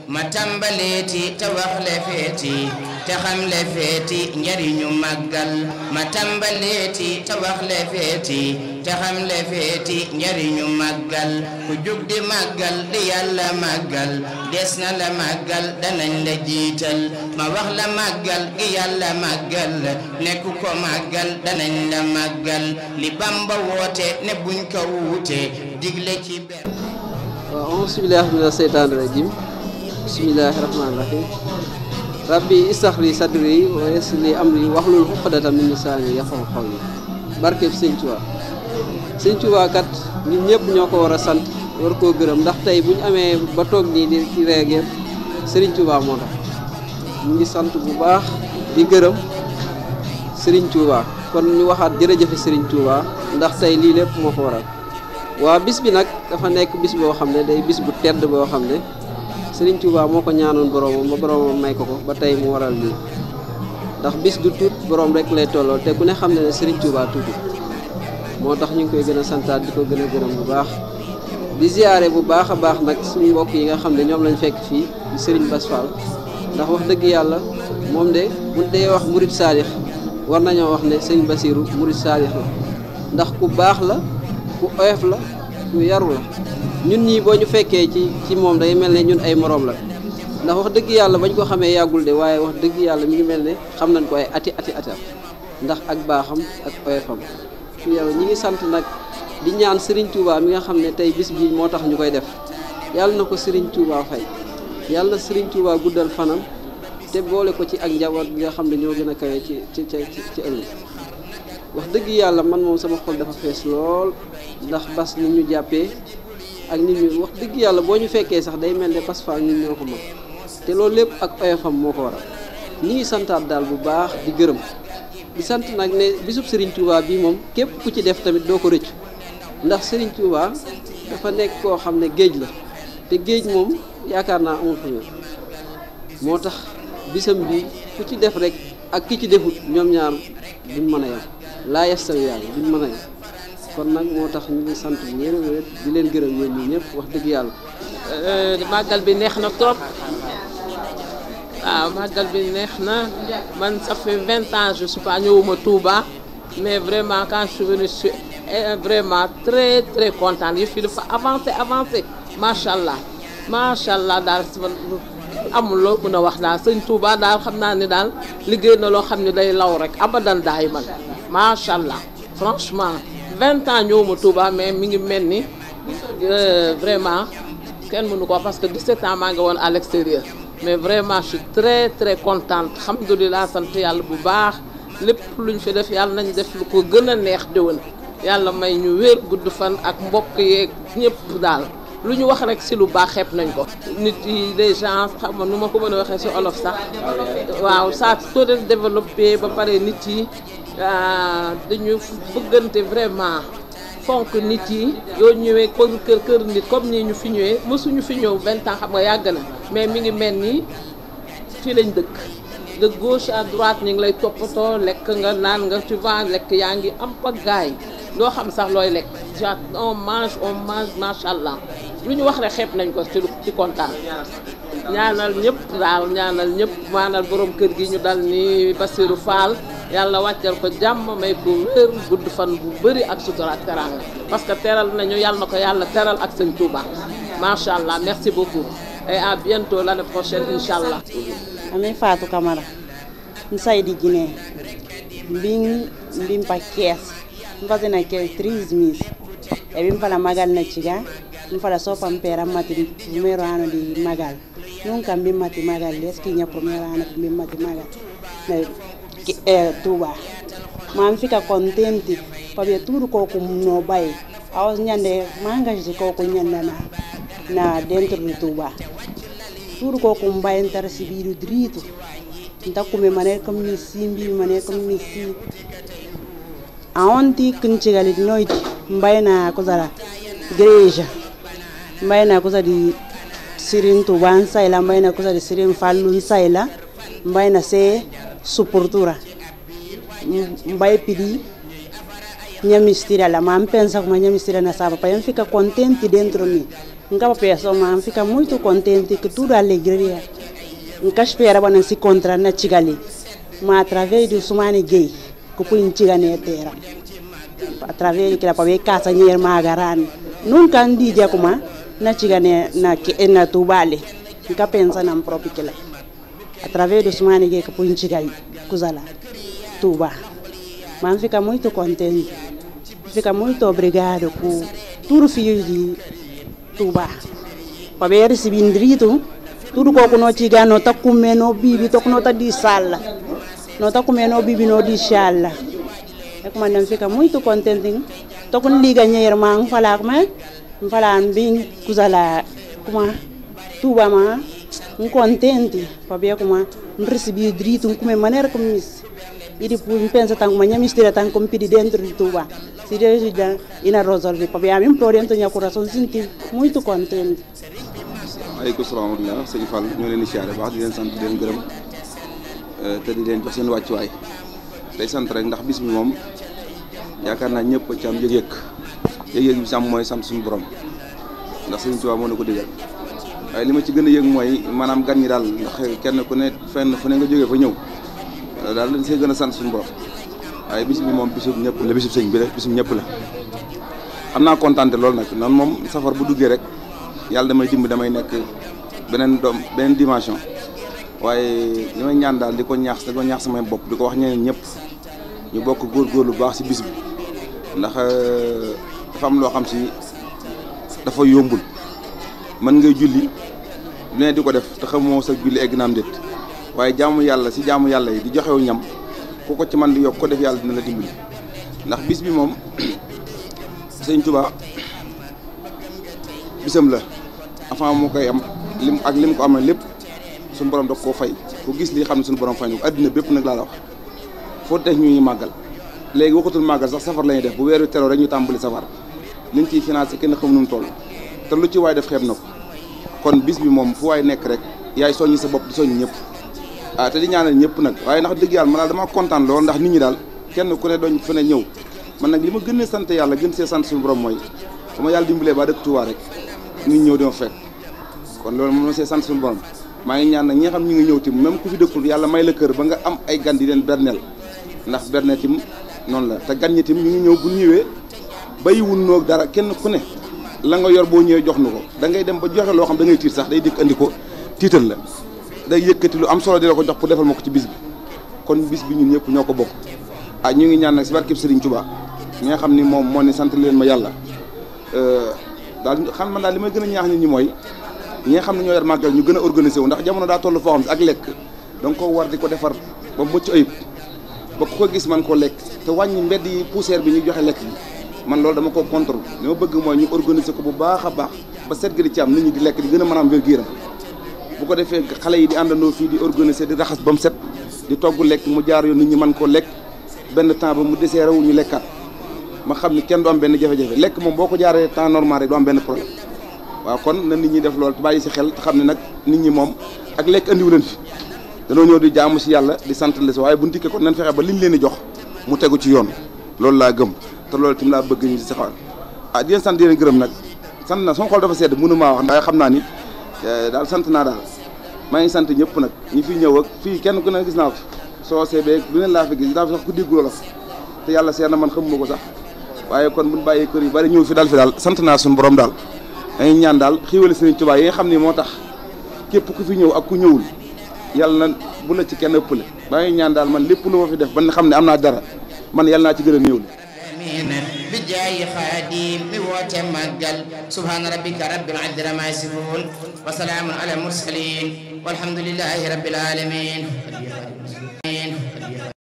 ma tàmbaleeti te wax le feeti te xam le feeti njariñu màggal ma tàmbaleeti te wax le feeti te xam le feeti njariñu màggal ku jug di màggal di yàlla màggal des na la màggal danañ la jiital ma wax la màggal gi yàlla màggal nekk ko màggal danañ la màggal li Bamba woote ne buñ ko wuute digle ci benn. auzu billaahi mina seytaani rajiim bismillaahi rahmaani rahiim rabbi istaxri sadri wa yassir li amri wahlul uqdatan min lisaani yafqahu qawli barkeb Sëñ Tuubaa. Sëñ Tuubaa kat ñun ñëpp ñoo ko war a sant war koo gërëm ndax tey bu ñu amee ba toog nii di reegeer Sëriñ Tuubaa moo tax ñu ngi sant bu baax di gërëm Sëriñ Tuubaa kon ñu waxaat jërëjëf Sëriñ Tuubaa ndax tey lii lépp moo ko waral. waa bis bi nag dafa nekk bis boo xam ne day bis bu tedd boo xam ne Sëriñ Tuubaa moo ko ñaanoon boroomam ba boroomam may ko ko ba tey mu waral lii ndax bis du tuut boroom rek lay tolloo te ku ne xam ne ne Sëriñ Tuubaa tuuti moo tax ñu ngi koy gën a santaat di ko gën a gërëm bu baax di ziyaare bu baax a baax nag suñu mbokk yi nga xam ne ñoom lañ fekk fii di Sëriñ Bass Fall ndax wax dëgg yàlla moom de bu dee wax murit saalix war nañoo wax ne Sëriñ Basiiru murit saalix la ndax ku baax la ku oyof la ku yaru la ñun ñii boo ñu fekkee ci moom day mel ne ñun ay moroom la ndax wax dëgg yàlla bañ ko xamee yàggul de waaye wax dëgg yàlla mi ngi mel ne xam nañ ko ay ati ndax ak baaxam ak oyofam yow ñi ngi sant nag di ñaan Serigne Touba mi nga xam ne tey bis bii moo tax ñu koy def yàlla na ko Serigne Touba fay yàlla na Serigne Touba guddal fanam te boole ko ci ak njaboot bi nga xam ne ñoo gën a kawe ci ëllëg wax dëgg yàlla man moom sama xol dafa fees lool ndax Bass ni ñu jàppee ak nit ñu wax dëgg yàlla boo ñu fekkee sax day mel ne Bass Fall ñun ñoo ko mag te loolu lépp ak oyofam moo ko waral ñi ngi santaat daal bu baax di gërëm di sant nag ne bisub Serigne Touba bii moom képp ku ci def tamit doo ko rëccu ndax Serigne Touba dafa nekk koo xam ne géej la te géej moom yaakaar naa amul fu moo tax bisam bi ku ci def rek ak ki ci defut ñoom ñaar duñ mën a yem laa yastawiyaani duñ mën a yem kon nag moo tax ñu ngi sant yéen di leen gërëm yéen ñi ñëpp wax dëgg yàlla. màggal bi neex na trop waaw màggal bi neex na man ça fait 20 ans je suis pas ñëwuma Touba mais vraiment quand je suis venue je suis vraiment très très contente yëf yi dafa avancé macha allah daal amul loo mën a wax daal sëñ Touba daal xam naa ne daal liggéey na loo xam ne day law rek abadan daay man macha allah franchement 20 ans ñëwuma Touba mais mi ngi mel ni vraiment kenn mënu ko parce que 17 ans maa ngi woon à l'extérieur mais vraiment je suis très très contente alhamdulilah sant yàlla bu baax lépp luñ fi def yàlla nañ def lu ko gën a neex déwén yàlla may ñu wér gudd fan ak mbokk yeeg ñëpp daal lu ñu wax rek si lu baax xeeb nañ ko. nit yi les gens xam nga nu ma ko mën a waxee si olof sax waaw ça tout développé ba pare nit yi dañu bëggante vraiment fonk nit yi yoo ñëwee kër nit comme nii ñu fi ñëwee mësuñu fi ñëw 20 ans xam nga yàgg na mais mi ngi mel ni fii lañ dëkk de gauche à droite ñu ngi lay toppatoo lekk nga naan nga tu vois lekk yaa ngi am pagaay loo xam sax looy lekk on mange macha allah lu ñu wax rek xeeb nañ ko ci kontaan ñaanal ñëpp daal ñaanal ñëpp maanal borom kër gi ñu dal ni Bassirou Fall yàlla wàccal ko jàmm may ko wér gudd fan bu bëri ak sutura ak teranga parce que teral nañu yàlla na ko yàlla teral ak sëñ Touba macha allah merci beaucoup et à bientôt l'année prochaine inchallah. Ami Fatou Camara nsaydi Guinée mbimpa Thiès mpasina ke 13 mis e bimpala magal na ciga mfala sopa mpera mati primero ano di magal nunca mbimmati magal leski nya primero ano mbimmati magal Touba man fika contenti pabe turu ko ko no bay awas nyande mangaji ko ko nyanda na dentro de Touba turu ko ko mbay entar sibiru drito ndakume mané comme ni simbi mané comme ni si aonti kinchigali noiti mbayna kozara igreja mbayna kozadi Serigne Touba nsayla mbayna kozadi Serigne Fallou nsayla mbayna se suportura mbay pidi nyamistira la mampensa kuma nyamistira na saba pa fika contenti dentro mi Nka peso ma fica muito contente que tudo alegria. Nka espera bana se encontrar na Chigali. Ma através do Sumani Gay, que põe Chigane terra. Através de que la pave casa nyer magarani. Nunca andi dia kuma na Chigane na Tubale. Nka pensa na próprio que lá. Através do Sumani Gay que põe Chigali, Kuzala, Tuba. Mas fica muito contente. Fica muito obrigado por tudo filho de Tuba. Para ver esse bindrito, tudo que nós chegamos, tá comendo bibi, tá comendo de sala, não tá comendo bibi não de sala. É como não fica muito contente. Tô com liga minha irmã, falar bem, coisa lá, como Tuba mas contente, para ver como recebi drito, como maneira como isso. E depois pensa tanto manhã mistura tanto como pedir dentro de Tuba. Se Deus já ina resolve, para ver a mim por dentro minha coração senti muito contente. Aleykum salaam wa rahmatulah sëñ Fall ñoo leen di siyaare baax di leen sant di leen gërëm te di leen jox seen wàccuwaay tey sant rek ndax bis bi moom yaakaar naa ñëpp ci am yëg-yëg bi si am mooy sant suñu borom ndax sëñ Tuubaa moo na ko digal waaye li ma ci gën a yëg mooy maanaam gan ñi daal ndax kenn ku ne fenn fu ne nga jógee fa ñëw daal dañ see gën a sant suñu borom waaye bis bi moom bisub ñëpp la bisub sëñ bi rek bisub ñëpp la xam naa kontaan loolu nag noonu moom safar bu duggee rek yàlla damay damay nekk beneen dimension waaye li may ñaan daal di ko ñaax samay bopp di ko wax ñeneen ñëpp ñu bokk góorgóorlu bu baax si bis bi ndax dafa am loo xam si dafa yombul mën ngay julli lu ne di ko def te xamoo sa julli egg naam déet waaye jaamu yàlla si jaamu yàlla yi di joxewu ñam ku ko ci man di yokk ko def yàlla dina la dimbali ndax bis bi moom sëñ Tuubaa bisam la avant moo koy am lim ko am lépp suñu borom da koo fay ku gis lii xam ne suñu borom fay na ko addina bépp nag laa la wax foo tax ñu màggal léegi waxatul màggal sax safar la ñuy def bu weeru teroo rek ñu tàmbali safar liñ ciy financé kenn xam nu mu toll te lu ci waay def xeeb na ko kon bis bi moom fu waay nekk rek yaay soññi sa bopp di soññi ñëpp te di ñaanal ñëpp nag waaye ndax dëgg yàlla man daal dama kontaan lool ndax nit ñi daal kenn ku ne doñ fa ne ñëw man nag li ma gën a sant yàlla gën see sant suñu borom mooy ba ma yàlla dimbalee ba dëkk Tuubaa rek nit ñëw dima fekk kon loolu moom see sant suñu borom maa ngi ñaan nag ñi nga xam ñu ngi ñëw tim même ku fi dëkkul yàlla may la kër ba nga am ay gan di leen berneel ndax berneel tim noonu la te gan ñi tim ñu ngi ñëw bu ñëwee bàyyiwul noog dara kenn ku ne la nga yor boo ñëwee jox nu ko da ngay dem ba joxe loo xam da ngay tiit sax day dikk andi ko tiital la day yëkkati lu am solo di la ko jox pour defal ma ko ci bis bi kon bis bi ñun ñëpp ñoo ko bokk ñu ngi ñaan nag si barkeb Serigne Touba ñi nga xam ni moom moo ne sant leen ma yàlla daal xam man daal li may gën a ñaax nit ñi mooy ñi nga xam ne ñoo yor màggal ñu gën a organisé wu ndax jamono daa toll foo xam si ak lekk da nga ko war di ko defar ba mucc ayib ba ku ko gis man koo lekk te wàññi mbedd yi poussière bi ñu joxe lekk yi man loolu dama ko contrôle li ma bëgg mooy ñu organiser ko bu baax a baax ba set gi di ci am nit ñi di lekk di gën a mën a am wér-gu-yaram bu ko defee xale yi di àndandoo fii di organiser di raxas ba mu set di togg lekk mu jaar yoon nit ñi mën koo lekk benn temps ba mu deseere wu ñu lekkaat ma xam ni kenn du am benn jafe-jafe lekk moom boo ko jaaree temps normal rek du am benn problème waaw kon na nit ñi def loolu te bàyyi si xel te xam ne nag nit ñi moom ak lekk andiwu leen fi danoo ñëw di jaamu si yàlla di sant la si waaye bu ndikkee kon nañ fexe ba liñ leen di jox mu tegu ci yoon loolu laa gëm te loolu tim laa bëgg ñu si saxal di leen sant di leen gërëm nag sant na sama xol dafa sedd mënu maa wax waaye xam naa ni daal sant naa daal maa ngi sant ñëpp nag ñi fi ñëw ak fii kenn ku ne gis naa ko soo seebee lu ne laa fi gis daa fi sax ku déggu la te yàlla seer na man xamuma ko sax waaye kon buñ bàyyee kër yu bari ñëw fi daal sant naa suñu borom daal dañuy ñaan daal xiiwale Sëriñ Tuubaa yi nga xam ni moo tax képp ku fi ñëw ak ku ñëwul yàlla na bu la ci kenn ëppale maa ngi ñaan daal man lépp lu ma fi def ba nga xam ne am naa dara man yàlla naa ci gën a néew bi jaayi xaadim mi woote màggal subhaana rabbika rabbil izzati ammaa yasifuun wa salaamun ala mursalin walhamdulillahi rabbil alamin